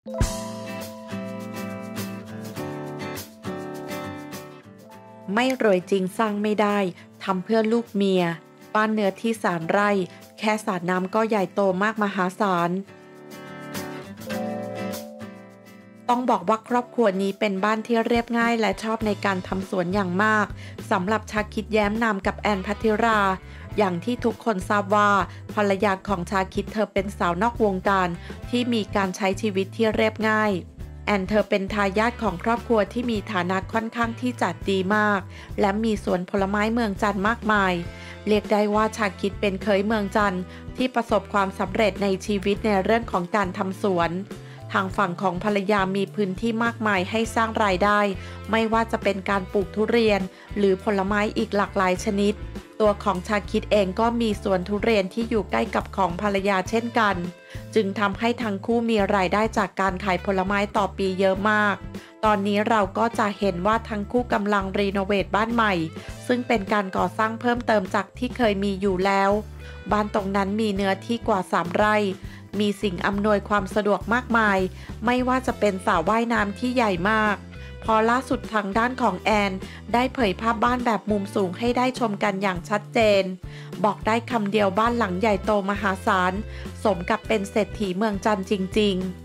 ไม่รวยจริงสร้างไม่ได้ทำเพื่อลูกเมียบ้านเนื้อที่3 ไร่แค่สระน้ำก็ใหญ่โตมากมหาศาลต้องบอกว่าครอบครัวนี้เป็นบ้านที่เรียบง่ายและชอบในการทำสวนอย่างมากสำหรับชาคิดแย้มนามกับแอนพัทธิราอย่างที่ทุกคนทราบว่าภรรยาของชาคิดเธอเป็นสาวนอกวงการที่มีการใช้ชีวิตที่เรียบง่ายแอนเธอเป็นทายาทของครอบครัวที่มีฐานะค่อนข้างที่จัดดีมากและมีสวนผลไม้เมืองจันทร์มากมายเรียกได้ว่าชาคิดเป็นเคยเมืองจันทร์ที่ประสบความสำเร็จในชีวิตในเรื่องของการทำสวนทางฝั่งของภรรยามีพื้นที่มากมายให้สร้างรายได้ไม่ว่าจะเป็นการปลูกทุเรียนหรือผลไม้อีกหลากหลายชนิดตัวของชาคิดเองก็มีสวนทุเรียนที่อยู่ใกล้กับของภรรยาเช่นกันจึงทำให้ทั้งคู่มีรายได้จากการขายผลไม้ต่อปีเยอะมากตอนนี้เราก็จะเห็นว่าทั้งคู่กำลังรีโนเวทบ้านใหม่ซึ่งเป็นการก่อสร้างเพิ่มเติมจากที่เคยมีอยู่แล้วบ้านตรงนั้นมีเนื้อที่กว่า3 ไร่มีสิ่งอำนวยความสะดวกมากมายไม่ว่าจะเป็นสระว่ายน้ำที่ใหญ่มากพอล่าสุดทางด้านของแอนได้เผยภาพบ้านแบบมุมสูงให้ได้ชมกันอย่างชัดเจนบอกได้คำเดียวบ้านหลังใหญ่โตมหาศาลสมกับเป็นเศรษฐีเมืองจันทร์จริงๆ